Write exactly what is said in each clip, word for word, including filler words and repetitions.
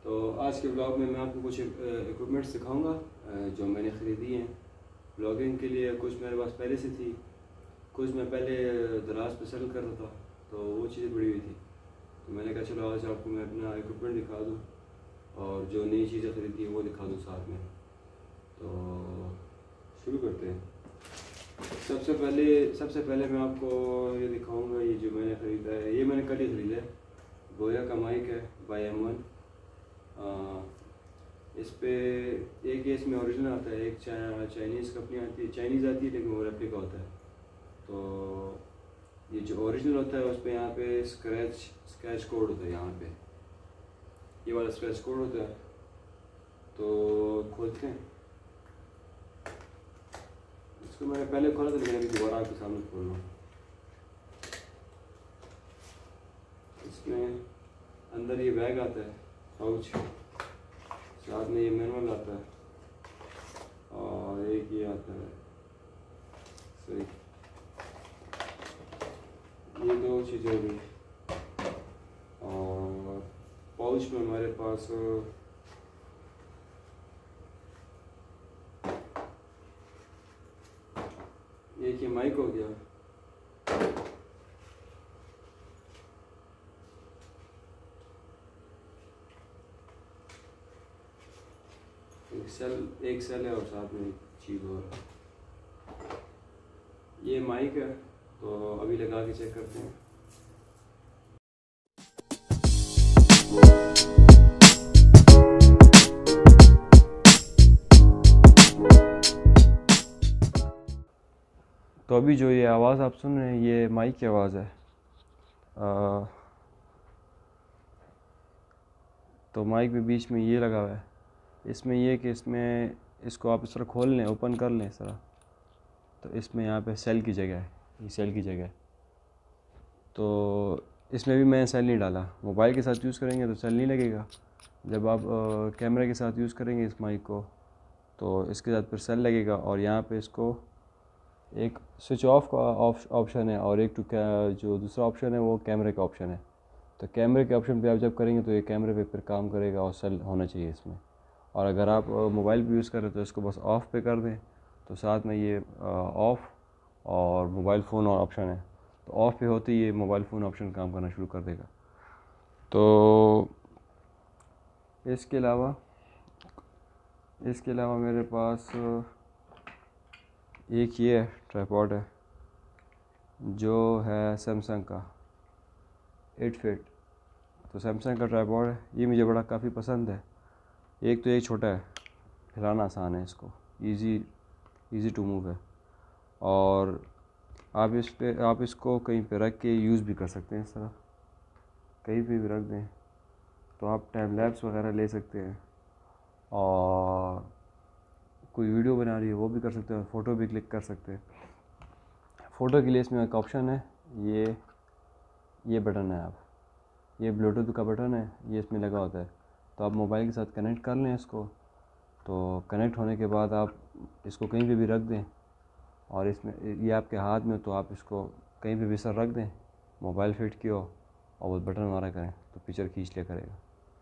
तो आज के ब्लॉग में मैं आपको कुछ इक्विपमेंट्स दिखाऊंगा जो मैंने ख़रीदी हैं ब्लॉगिंग के लिए। कुछ मेरे पास पहले से थी, कुछ मैं पहले दराज पे सेल कर रहा था, तो वो चीज़ें पड़ी हुई थी। तो मैंने कहा चलो आज आपको मैं अपना इक्विपमेंट दिखा दूँ और जो नई चीज़ें ख़रीदी हैं वो दिखा दूँ साथ में। तो शुरू करते हैं। सबसे पहले सबसे पहले मैं आपको ये दिखाऊंगा, ये जो मैंने ख़रीदा है, ये मैंने कल ही ख़रीदा है। बोया का माइक है बाई एम वन। इस पे एक ये इसमें ओरिजिनल आता है, एक चाइनीज़ कंपनी आती है, चाइनीज़ आती है लेकिन वो रेप्लिका होता है। तो ये जो ओरिजिनल होता है उस पर यहाँ पे स्क्रैच स्क्रैच कोड होता है, यहाँ पे ये वाला स्क्रैच कोड होता है। तो खोलते हैं इसको। मैंने पहले खोला था लेकिन अभी दोबारा आपके सामने खोल रहा हूँ। इसमें अंदर ये बैग आता है, पाउच, साथ में ये मैनुअल आता है और एक ये आता है। सही, ये दो चीज़ें हो गई। और पाउच में हमारे पास एक ये माइक हो गया, एक सेल एक सेल है और साथ में एक चीज़ और। ये माइक है, तो अभी लगा के चेक करते हैं। तो अभी जो ये आवाज़ आप सुन रहे हैं ये माइक की आवाज़ है। आ, तो माइक भी बीच में ये लगा हुआ है। इसमें ये कि इसमें इसको आप इस तरह खोल लें, ओपन कर लें इस तरह, तो इसमें यहाँ पे सेल की जगह है, ये सेल की जगह है। तो इसमें भी मैंने सेल नहीं डाला। मोबाइल के साथ यूज़ करेंगे तो सेल नहीं लगेगा। जब आप कैमरे के साथ यूज़ करेंगे इस माइक को तो इसके साथ फिर सेल लगेगा। और यहाँ पे इसको एक स्विच ऑफ का ऑप्शन है और एक टू जो दूसरा ऑप्शन है वो कैमरे का ऑप्शन है। तो कैमरे के ऑप्शन पे आप जब करेंगे तो ये कैमरे पे फिर काम करेगा और सेल होना चाहिए इसमें। और अगर आप मोबाइल पे यूज़ करें तो इसको बस ऑफ़ पे कर दें, तो साथ में ये ऑफ़ और मोबाइल फ़ोन और ऑप्शन है। तो ऑफ़ पे होते ही ये मोबाइल फ़ोन ऑप्शन काम करना शुरू कर देगा। तो इसके अलावा इसके अलावा मेरे पास एक ये ट्राइपॉड है जो है सैमसंग का एट फिट। तो सैमसंग का ट्राइपॉड है, ये मुझे बड़ा काफ़ी पसंद है। एक तो ये छोटा है, हिलाना आसान है, इसको इजी इजी टू मूव है। और आप इस पे आप इसको कहीं पे रख के यूज़ भी कर सकते हैं, इस तरह कहीं पे भी रख दें तो आप टाइम लैप्स वगैरह ले सकते हैं। और कोई वीडियो बना रही है वो भी कर सकते हैं, फ़ोटो भी क्लिक कर सकते हैं। फ़ोटो के लिए इसमें एक ऑप्शन है, ये ये बटन है, आप ये ब्लूटूथ का बटन है, ये इसमें लगा होता है। तो आप मोबाइल के साथ कनेक्ट कर लें इसको। तो कनेक्ट होने के बाद आप इसको कहीं पे भी रख दें और इसमें ये आपके हाथ में, तो आप इसको कहीं पे भी सर रख दें, मोबाइल फिट की हो और वो बटन हमारा करें तो पिक्चर खींच लिया करेगा।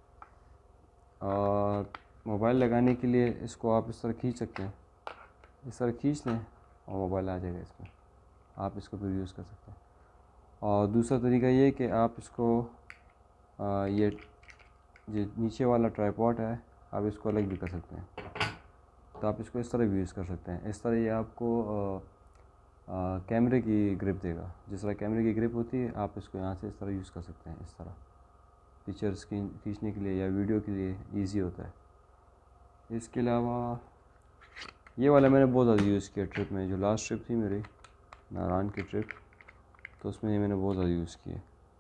और मोबाइल लगाने के लिए इसको आप इस तरह खींच सकते हैं, इस तरह खींच लें और मोबाइल आ जाएगा इसमें, आप इसको फिर यूज़ कर सकते हैं। और दूसरा तरीका ये कि आप इसको आ, ये जो नीचे वाला ट्राइपॉड है आप इसको अलग भी कर सकते हैं। तो आप इसको इस तरह भी यूज़ कर सकते हैं। इस तरह ये आपको आ, आ, कैमरे की ग्रिप देगा। जिस तरह कैमरे की ग्रिप होती है आप इसको यहाँ से इस तरह यूज़ कर सकते हैं। इस तरह पिक्चर्स खींचने के लिए या वीडियो के लिए इजी होता है। इसके अलावा ये वाला मैंने बहुत ज़्यादा यूज़ किया ट्रिप में, जो लास्ट ट्रिप थी मेरी नारायण की ट्रिप, तो उसमें ये मैंने बहुत ज़्यादा यूज़ किया।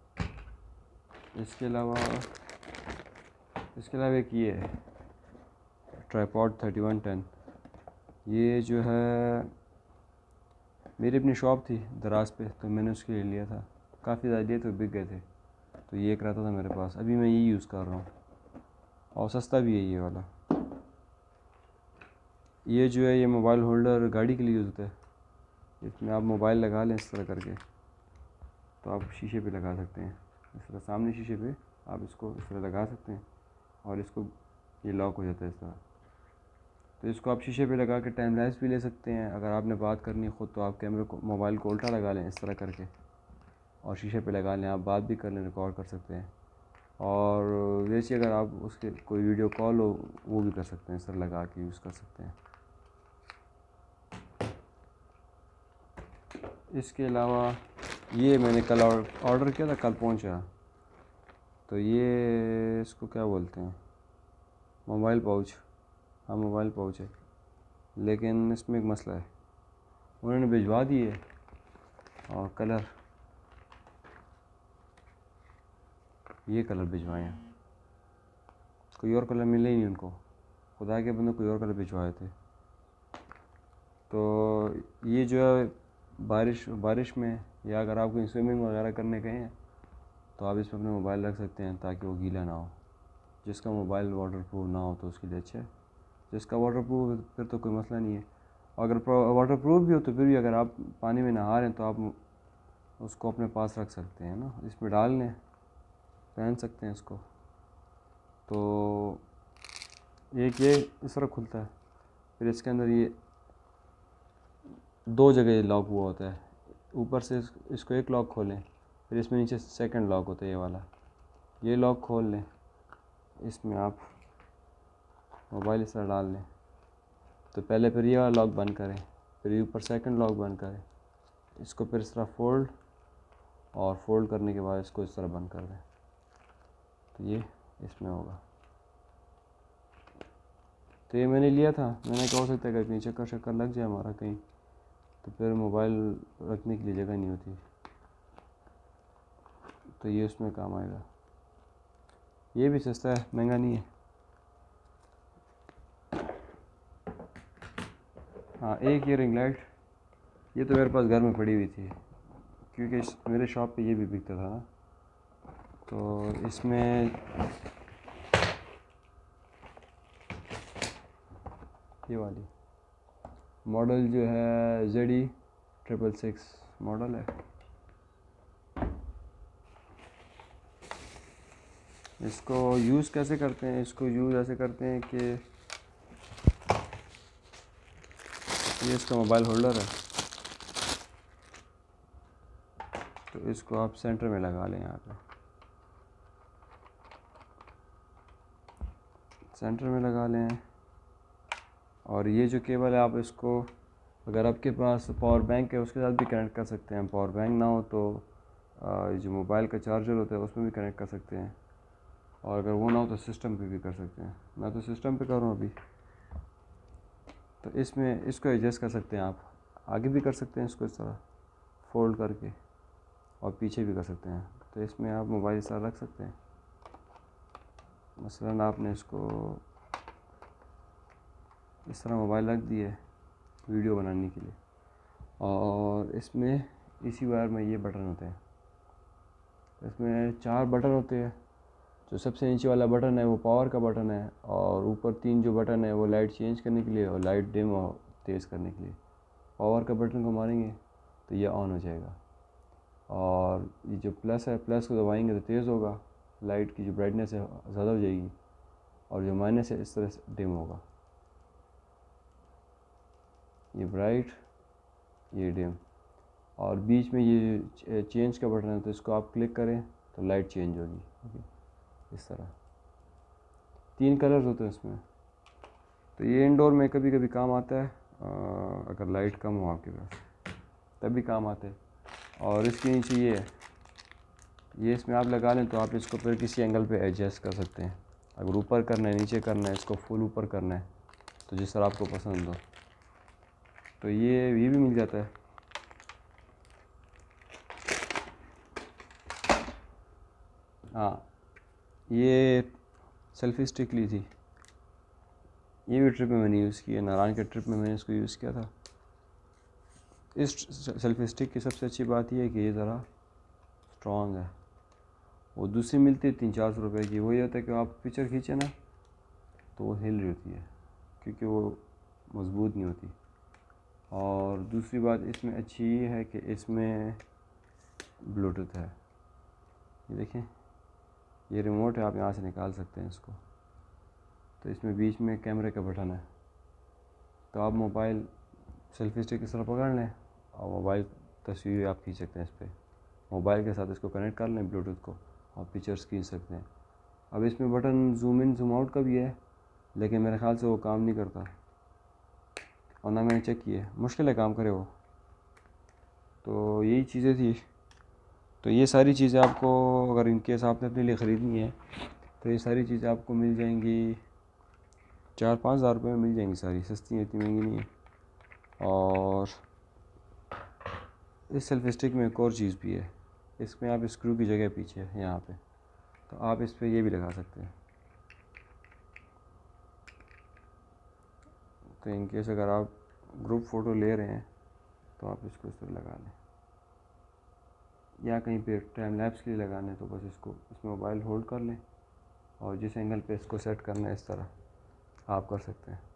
इसके अलावा इसके अलावा एक ये है ट्राइपॉड थर्टी वन टेन। ये जो है मेरी अपनी शॉप थी दराज पे, तो मैंने उसके लिए लिया था। काफ़ी ज़्यादा लिए तो बिक गए थे, तो ये एक रहता था मेरे पास। अभी मैं ये यूज़ कर रहा हूँ और सस्ता भी है ये वाला। ये जो है ये मोबाइल होल्डर गाड़ी के लिए यूज़ होता है। इसमें आप मोबाइल लगा लें इस तरह करके, तो आप शीशे पे लगा सकते हैं। इस तरह सामने शीशे पे आप इसको इस तरह लगा सकते हैं और इसको ये लॉक हो जाता है इस तरह। तो इसको आप शीशे पे लगा के टाइम लैप्स भी ले सकते हैं। अगर आपने बात करनी खुद तो आप कैमरे को मोबाइल को उल्टा लगा लें इस तरह करके और शीशे पे लगा लें, आप बात भी कर लें, रिकॉर्ड कर सकते हैं। और वैसे अगर आप उसके कोई वीडियो कॉल हो वो भी कर सकते हैं, इस तरह लगा के यूज़ कर सकते हैं। इसके अलावा ये मैंने कल ऑर्डर किया था, कल पहुंचा। तो ये इसको क्या बोलते हैं, मोबाइल पाउच। हाँ मोबाइल पाउच है, लेकिन इसमें एक मसला है, उन्होंने भिजवा दिए और कलर ये कलर भिजवाए हैं, कोई और कलर मिले ही नहीं उनको। खुदा के बंदे कोई और कलर भिजवाए थे। तो ये जो है बारिश बारिश में या अगर आप कहीं स्विमिंग वगैरह करने गए हैं तो आप इसमें अपने मोबाइल रख सकते हैं ताकि वो गीला ना हो। जिसका मोबाइल वाटर प्रूफ ना हो तो उसके लिए अच्छा है, जिसका वाटर प्रूफ फिर तो कोई मसला नहीं है। अगर वाटर प्रूफ भी हो तो फिर भी अगर आप पानी में नहा रहे हैं तो आप उसको अपने पास रख सकते हैं ना, इसमें डाल लें, पहन सकते हैं इसको। तो एक ये इस तरह खुलता है, फिर इसके अंदर ये दो जगह लॉक हुआ होता है। ऊपर से इसको एक लॉक खोलें, फिर इसमें नीचे सेकंड लॉक होता है ये वाला, ये लॉक खोल लें, इसमें आप मोबाइल इस तरह डाल लें। तो पहले फिर ये वाला लॉक बंद करें, फिर ऊपर सेकंड लॉक बंद करें, इसको फिर इस तरह फोल्ड और फोल्ड करने के बाद इसको इस तरह बंद कर दें। तो ये इसमें होगा। तो ये मैंने लिया था, मैंने क्या हो सकता है कि कहीं चक्कर शक्कर लग जाए हमारा कहीं, तो फिर मोबाइल रखने के लिए जगह नहीं होती, तो ये उसमें काम आएगा। ये भी सस्ता है, महंगा नहीं है। हाँ एक ये रिंग लाइट, ये तो मेरे पास घर में पड़ी हुई थी क्योंकि इस मेरे शॉप पे ये भी बिकता था ना। तो इसमें ये वाली मॉडल जो है Z E triple six model है। इसको यूज़ कैसे करते हैं, इसको यूज़ ऐसे करते हैं कि ये इसका मोबाइल होल्डर है, तो इसको आप सेंटर में लगा लें, यहाँ पे सेंटर में लगा लें। और ये जो केबल है आप इसको अगर आपके पास पावर बैंक है उसके साथ भी कनेक्ट कर सकते हैं। पावर बैंक ना हो तो जो मोबाइल का चार्जर होता है उसमें भी कनेक्ट कर सकते हैं, और अगर वो ना हो तो सिस्टम पे भी कर सकते हैं। मैं तो सिस्टम पे कर रहा हूँ अभी। तो इसमें इसको एडजस्ट कर सकते हैं आप, आगे भी कर सकते हैं इसको इस तरह फोल्ड करके, और पीछे भी कर सकते हैं। तो इसमें आप मोबाइल इस तरह रख सकते हैं। मसलन आपने इसको इस तरह मोबाइल रख दिए वीडियो बनाने के लिए, और इसमें इसी वायर में ये बटन होते हैं। इसमें चार बटन होते हैं। जो सबसे नीचे वाला बटन है वो पावर का बटन है, और ऊपर तीन जो बटन है वो लाइट चेंज करने के लिए और लाइट डिम और तेज़ करने के लिए। पावर का बटन को मारेंगे तो ये ऑन हो जाएगा, और ये जो प्लस है प्लस को दबाएंगे तो तेज़ होगा, लाइट की जो ब्राइटनेस है ज़्यादा हो जाएगी, और जो माइनस है इस तरह से डिम होगा। ये ब्राइट, ये डिम, और बीच में ये चेंज का बटन है, तो इसको आप क्लिक करें तो लाइट चेंज होगी। ओके, इस तरह तीन कलर्स होते हैं इसमें। तो ये इंडोर में कभी कभी काम आता है, आ, अगर लाइट कम हो आपके पास तभी काम आता है। और इसके नीचे ये है, ये इसमें आप लगा लें तो आप इसको फिर किसी एंगल पे एडजस्ट कर सकते हैं। अगर ऊपर करना है, नीचे करना है, इसको फुल ऊपर करना है, तो जिस तरह आपको पसंद हो। तो ये ये भी मिल जाता है। हाँ ये सेल्फी स्टिक ली थी, ये भी ट्रिप में मैंने यूज़ किया, नारायण के ट्रिप में मैंने इसको यूज़ किया था। इस सेल्फी स्टिक की सबसे अच्छी बात यह है कि ये ज़रा स्ट्रॉन्ग है। वो दूसरी मिलती है तीन चार सौ रुपये की, वही होता है कि आप पिक्चर खींचे ना तो वो हिल रही होती है क्योंकि वो मज़बूत नहीं होती। और दूसरी बात इसमें अच्छी ये है कि इसमें ब्लूटूथ है। ये देखें, ये रिमोट है, आप यहाँ से निकाल सकते हैं इसको, तो इसमें बीच में कैमरे का बटन है, तो आप मोबाइल सेल्फी स्टिक इस तरह पकड़ लें और मोबाइल तस्वीर आप खींच सकते हैं। इस पर मोबाइल के साथ इसको कनेक्ट कर लें ब्लूटूथ को और पिक्चर्स खींच सकते हैं। अब इसमें button zoom in zoom out का भी है, लेकिन मेरे ख़्याल से वो काम नहीं करता और ना मैंने चेक किया, मुश्किल है काम करे वो। तो यही चीज़ें थी। तो ये सारी चीज़ें आपको अगर इनकेस आपने अपने लिए ख़रीदनी है तो ये सारी चीज़ें आपको मिल जाएंगी चार पाँच हज़ार रुपये में मिल जाएंगी सारी, सस्ती इतनी महंगी नहीं है। और इस सेल्फी स्टिक में एक और चीज़ भी है, इसमें आप स्क्रू की जगह पीछे है यहाँ पे, तो आप इस पर ये भी लगा सकते हैं। तो इनकेस अगर आप ग्रुप फ़ोटो ले रहे हैं तो आप इसको इस तरह लगा लें, या कहीं पे टाइम लैप्स के लिए लगाना है तो बस इसको इसमें मोबाइल होल्ड कर लें और जिस एंगल पे इसको सेट करना है इस तरह आप कर सकते हैं।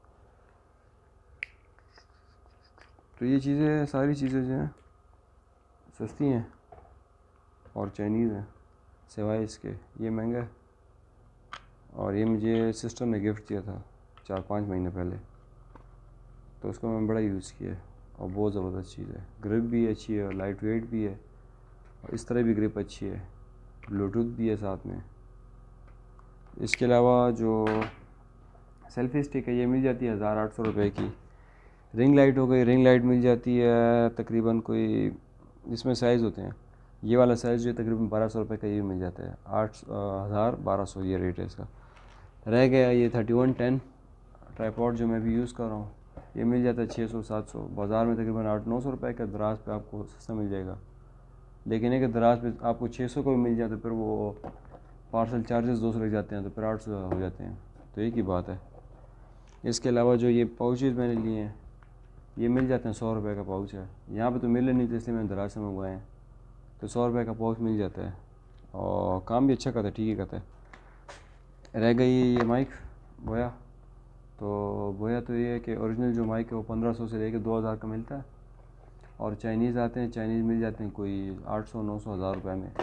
तो ये चीज़ें सारी चीज़ें जो हैं सस्ती हैं और चाइनीज़ हैं, सिवाय इसके ये महंगा है। और ये मुझे सिस्टर ने गिफ्ट किया था चार पाँच महीने पहले, तो उसको मैंने बड़ा यूज़ किया है और बहुत ज़बरदस्त चीज़ है। ग्रिप भी अच्छी है और लाइट वेट भी है और इस तरह भी ग्रिप अच्छी है, ब्लूटूथ भी है साथ में। इसके अलावा जो सेल्फी स्टिक है ये मिल जाती है हज़ार आठ सौ रुपये की। रिंग लाइट हो गई, रिंग लाइट मिल जाती है तकरीबन कोई, इसमें साइज़ होते हैं, ये वाला साइज़ जो है तकरीबन बारह सौ रुपये का ये मिल जाता है। आठ हज़ार बारह सौ ये रेट है इसका। रह गया ये थर्टी वन टेन ट्राईपॉड जो मैं भी यूज़ कर रहा हूँ, ये मिल जाता है छः सौ सात सौ, बाज़ार में तकरीबन आठ नौ सौ रुपये का दराज पे आपको सस्ता मिल जाएगा। लेकिन एक दराज पे आपको छः सौ का भी मिल जाता है, फिर वो पार्सल चार्जेस दो सौ लग जाते हैं तो फिर आठ सौ हो जाते हैं, तो एक ही बात है। इसके अलावा जो ये पाउचेज़ मैंने लिए हैं ये मिल जाते हैं, सौ रुपये का पाउच है, यहाँ पे तो मिले नहीं थे इसलिए मैंने दराज से मंगवाए हैं। तो सौ रुपये का पाउच मिल जाता है और काम भी अच्छा करता है, ठीक ही करता है। रह गई ये माइक बोया, तो बोया तो ये है कि ओरिजिनल जो माइक है वो पंद्रह सौ से लेकर दो हज़ार का मिलता है और चाइनीज़ आते हैं, चाइनीज़ मिल जाते हैं कोई आठ सौ नौ सौ हज़ार रुपये में।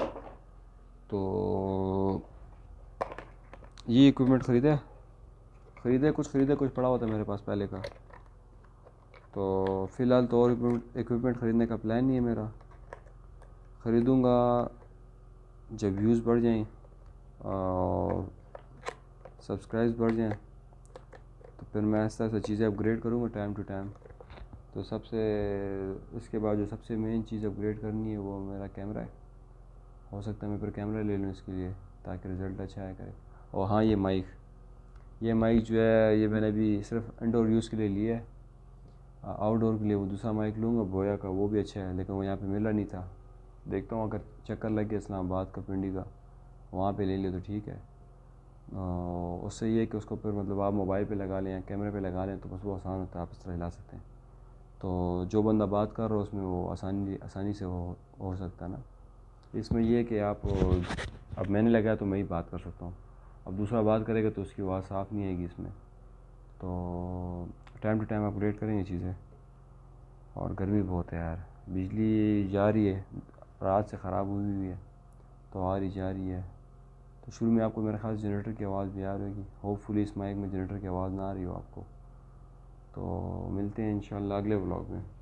तो ये इक्विपमेंट ख़रीदे ख़रीदे कुछ ख़रीदे कुछ पड़ा होता है मेरे पास पहले का। तो फ़िलहाल तो और इक्विपमेंट ख़रीदने का प्लान नहीं है मेरा, ख़रीदूँगा जब व्यूज़ बढ़ जाएं और सब्सक्राइब्स बढ़ जाएं, तो फिर मैं ऐसा ऐसा चीज़ें अपग्रेड करूँगा टाइम टू टाइम। तो सबसे इसके बाद जो सबसे मेन चीज़ अपग्रेड करनी है वो मेरा कैमरा है। हो सकता है मैं फिर कैमरा ले लूँ इसके लिए ताकि रिज़ल्ट अच्छा आया करे। और हाँ, ये माइक ये माइक जो है ये मैंने अभी सिर्फ इंडोर यूज़ के लिए लिया है, आउटडोर के लिए वो दूसरा माइक लूँगा बोया का, वो भी अच्छा है लेकिन वो यहाँ पे मिला नहीं था। देखता हूँ अगर चक्कर लग गया इस्लामाबाद का पिंडी का, वहाँ पे ले लिया तो ठीक है। उससे ये है कि उसको फिर मतलब आप मोबाइल पे लगा लें या कैमरे पे लगा लें तो बस वो आसान होता है, आप इस तरह हिला सकते हैं। तो जो बंदा बात कर रहा है उसमें वो आसानी आसानी से हो हो सकता है ना। इसमें ये है कि आप अब मैंने लगाया तो मैं ही बात कर सकता हूँ, अब दूसरा बात करेगा तो उसकी आवाज़ साफ़ नहीं आएगी इसमें। तो टाइम टू टाइम अपग्रेड करेंगे चीज़ें। और गर्मी बहुत है यार, बिजली जा रही है, रात से ख़राब हुई हुई है तो आ रही जा रही है। तो शुरू में आपको मेरे ख्याल जनरेटर की आवाज़ भी आ रही होगी, होपफुली इस माइक में जनरेटर की आवाज़ ना आ रही हो आपको। तो मिलते हैं इंशाल्लाह अगले व्लॉग में।